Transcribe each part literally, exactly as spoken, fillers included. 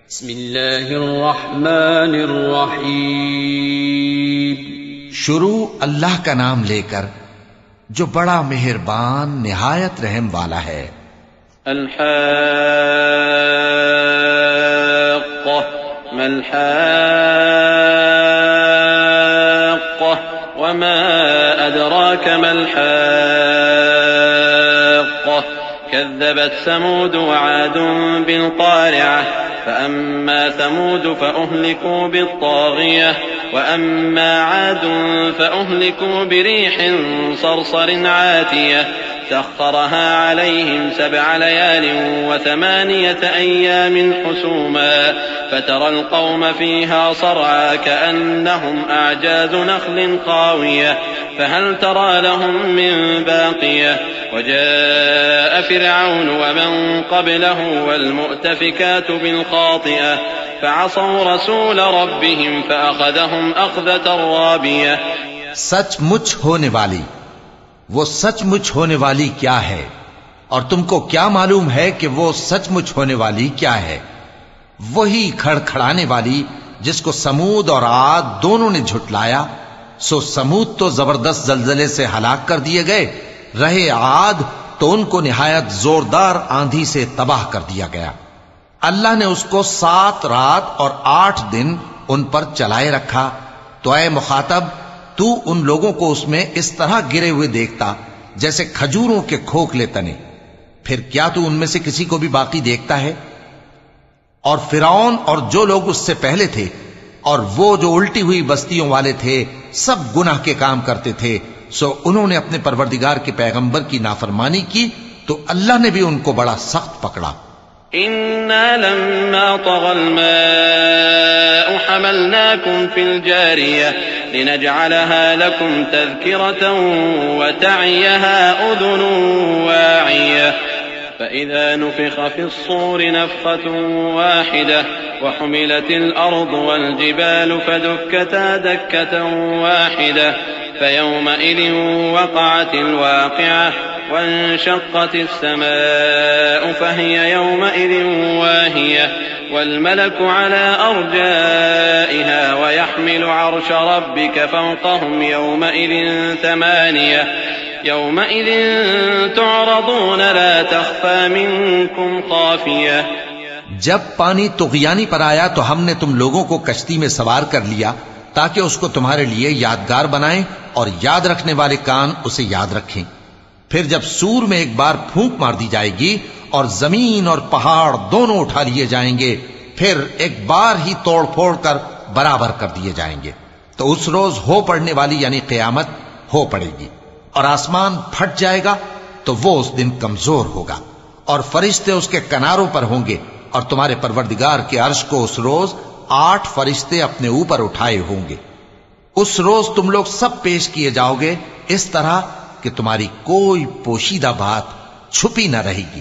بسم اللہ الرحمن الرحیم. شروع اللہ کا نام لے کر جو بڑا مہربان نہایت رحم والا ہے. الحاقة ما الحاقة وما أدراك ما الحاقة كذبت ثمود وعاد بالقارعة فأما ثمود فأهلكوا بالطاغية وأما عاد فأهلكوا بريح صرصر عاتية سخرها عليهم سبع ليال وثمانية أيام حسوما فترى القوم فيها صرعى كأنهم أعجاز نخل خاوية فهل ترى لهم من باقية وجاء فرعون ومن قبله والمؤتفكات بالخاطئة فعصوا رسول ربهم فأخذهم أخذة رابية. سچ مچ ہونے والی، وہ سچ مچ ہونے والی کیا ہے، اور تم کو کیا معلوم ہے کہ وہ سچ مچ ہونے والی کیا ہے؟ وہی کھڑ کھڑانے والی جس کو سمود اور عاد دونوں نے جھٹلایا. سو سمود تو زبردست زلزلے سے ہلاک کر دیے گئے، رہے عاد تو ان کو نہایت زوردار آندھی سے تباہ کر دیا گیا. اللہ نے اس کو سات رات اور آٹھ دن ان پر چلائے رکھا. تو اے مخاطب، تو ان لوگوں کو اس میں اس طرح گرے ہوئے دیکھتا جیسے کھجوروں کے کھوکھلے تنے. پھر کیا تو ان میں سے کسی کو بھی باقی دیکھتا ہے؟ اور فرعون اور جو لوگ اس سے پہلے تھے اور وہ جو الٹی ہوئی بستیوں والے تھے سب گناہ کے کام کرتے تھے، سو انہوں نے اپنے پروردگار کے پیغمبر کی نافرمانی کی تو اللہ نے بھی ان کو بڑا سخت پکڑا. إنا لما طغى الماء حملناكم في الجارية لنجعلها لكم تذكرة وتعيها أذن واعية فإذا نفخ في الصور نفخة واحدة وحملت الأرض والجبال فدكتا دكة واحدة فيومئذ وقعت الواقعة وانشقت السماء فهي يومئذ واهية والملك على أرجائها ويحمل عرش ربك فوقهم يومئذ ثمانية يومئذ تعرضون لا تخفى منكم خافية. جب پانی طغیانی پر آیا تو ہم نے تم لوگوں کو کشتی میں سوار کر لیا تاکہ اس کو تمہارے لیے یادگار بنائیں اور یاد رکھنے والے کان اسے یاد رکھیں. پھر جب سور میں ایک بار پھونک مار دی جائے گی اور زمین اور پہاڑ دونوں اٹھا لیے جائیں گے، پھر ایک بار ہی توڑ پھوڑ کر برابر کر دیے جائیں گے. تو اس روز ہو پڑنے والی یعنی قیامت ہو پڑے گی اور آسمان پھٹ جائے گا تو وہ اس دن کمزور ہوگا اور فرشتے اس کے کناروں پر ہوں گے اور تمہارے پروردگار کے عرش کو اس روز آٹھ فرشتے اپنے اوپر اٹھائے ہوں گے. اس روز تم لوگ سب پیش کیے جاؤ گے اس طرح کہ تمہاری کوئی پوشیدہ بات چھپی نہ رہے گی.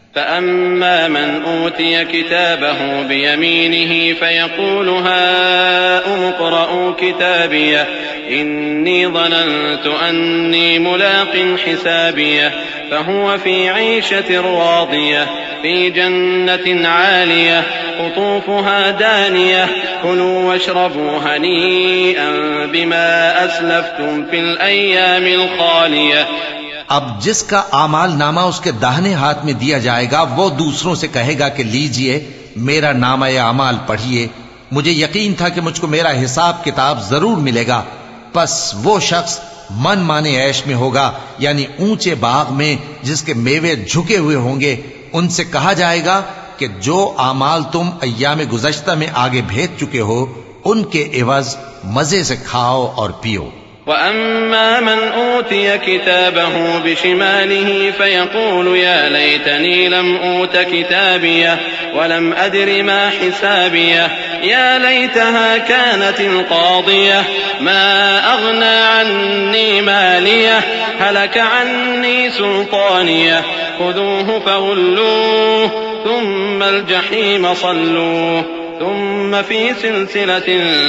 فأما من أوتي كتابه بيمينه فيقول هاؤم اقرءوا كتابيه إني ظننت أني ملاق حسابيه فهو في عيشة راضية في جنة عالية قطوفها دانية كلوا واشربوا هنيئا بما أسلفتم في الأيام الخالية. اب جس کا اعمال نامہ اس کے داہنے ہاتھ میں دیا جائے گا وہ دوسروں سے کہے گا کہ لیجئے میرا نامہ اعمال پڑھیے، مجھے یقین تھا کہ مجھ کو میرا حساب کتاب ضرور ملے گا. پس وہ شخص من مانے عیش میں ہوگا یعنی اونچے باغ میں جس کے میوے جھکے ہوئے ہوں گے. ان سے کہا جائے گا کہ جو اعمال تم ایام گزشتہ میں آگے بھیج چکے ہو ان کے عوض مزے سے کھاؤ اور پیو. وأما من أوتي كتابه بشماله فيقول يا ليتني لم أوت كتابيه ولم أدر ما حسابيه يا ليتها كانت القاضية ما أغنى عني ماليه هلك عني سلطانيه خذوه فغلوه ثم الجحيم صلوه ثم في سلسلة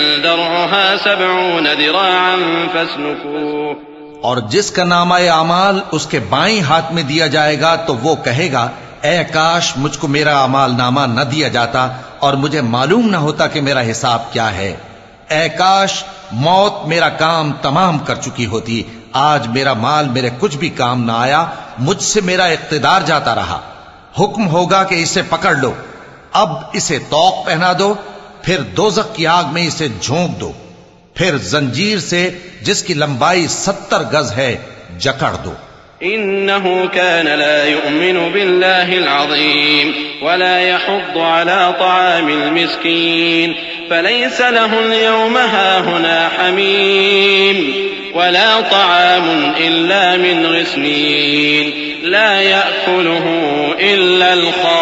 ذرعها سبعون ذراعا فاسلكوه. اور جس کا نامہ اعمال اس کے بائیں ہاتھ میں دیا جائے گا تو وہ کہے گا اے کاش مجھ کو میرا اعمال نامہ نہ دیا جاتا اور مجھے معلوم نہ ہوتا کہ میرا حساب کیا ہے۔ اے کاش موت میرا کام تمام کر چکی ہوتی، آج میرا مال میرے کچھ بھی کام نہ آیا، مجھ سے میرا اقتدار جاتا رہا۔ حکم ہوگا کہ اسے پکڑ لو، اب اسے طوق پہنا دو، پھر دوزخ کی آگ میں اسے جھونک دو، پھر زنجیر سے جس کی لمبائی ستر گز ہے جکڑ دو۔ إنه كان لا يؤمن بالله العظيم ولا يحض على طعام المسكين فليس له اليوم هاهنا حميم ولا طعام إلا من غسلين لا يأكله إلا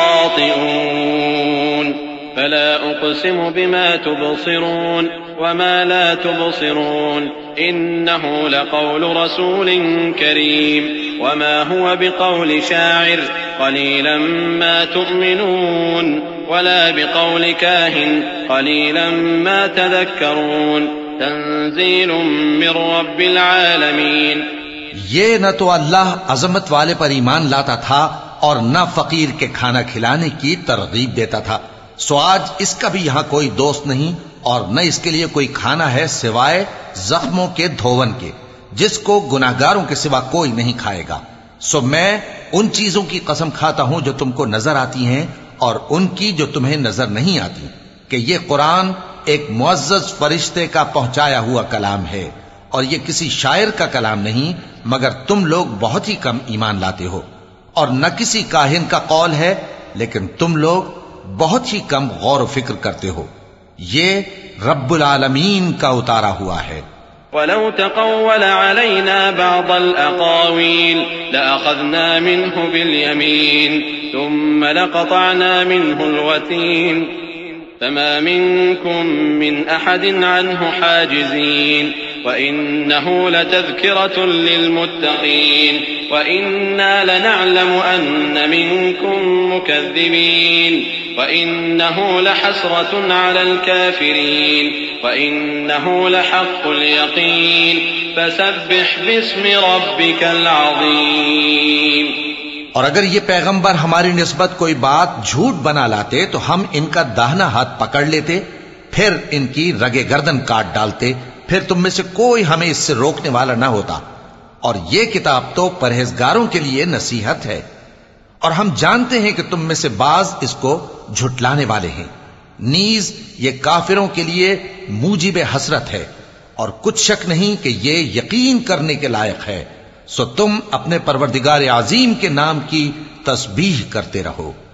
الخاطئون فلا أقسم بما تبصرون وما لا تبصرون إنه لقول رسول كريم وما هو بقول شاعر قليلا ما تؤمنون ولا بقول كاهن قليلا ما تذكرون تنزيل من رب العالمين۔ یہ نہ تو اللہ عظمت والے پر ایمان لاتا تھا اور نہ فقیر کے کھانا کھلانے کی ترغیب دیتا تھا، سو آج اس کا بھی یہاں کوئی دوست نہیں اور نہ اس کے لیے کوئی کھانا ہے سوائے زخموں کے دھون کے، جس کو گناہگاروں کے سوا کوئی نہیں کھائے گا۔ سو میں ان چیزوں کی قسم کھاتا ہوں جو تم کو نظر آتی ہیں اور ان کی جو تمہیں نظر نہیں آتی، کہ یہ قرآن ایک معزز فرشتے کا پہنچایا ہوا کلام ہے اور یہ کسی شاعر کا کلام نہیں، مگر تم لوگ بہت ہی کم ایمان لاتے ہو، اور نہ کسی کاہن کا قول ہے لیکن تم لوگ بہت ہی کم غور و فکر کرتے ہو۔ یہ رب العالمین کا اتارا ہوا ہے۔ وَلَوْ تَقَوَّلَ عَلَيْنَا بَعْضَ الْأَقَاوِيلِ لَأَخَذْنَا مِنْهُ بِالْيَمِينِ ثُمَّ لَقَطَعْنَا مِنْهُ الْوَتِينَ فَمَا مِنْكُمْ مِنْ أَحَدٍ عَنْهُ حَاجِزِينَ وَإِنَّهُ لَتَذْكِرَةٌ لِلْمُتَّقِينَ وَإِنَّا لَنَعْلَمُ أَنَّ مِنْكُمْ مُكَذِّبِينَ وَإِنَّهُ لَحَسْرَةٌ عَلَى الْكَافِرِينَ وَإِنَّهُ لَحَقُّ الْيَقِينِ فَسَبِّحْ بِاسْمِ رَبِّكَ الْعَظِيمِ۔ اور اگر یہ پیغمبر ہماری نسبت کوئی بات جھوٹ بنا لاتے تو ہم ان کا داہنا ہاتھ پکڑ لیتے، پھر ان کی رگے گردن کاٹ ڈالتے، پھر تم میں سے کوئی ہمیں اس سے روکنے والا نہ ہوتا۔ اور یہ کتاب تو پرہیزگاروں کے لیے نصیحت ہے، اور ہم جانتے ہیں کہ تم میں سے بعض اس کو جھٹلانے والے ہیں، نیز یہ کافروں کے لیے موجب حسرت ہے، اور کچھ شک نہیں کہ یہ یقین کرنے کے لائق ہے۔ سو تم اپنے پروردگار عظیم کے نام کی تسبیح کرتے رہو۔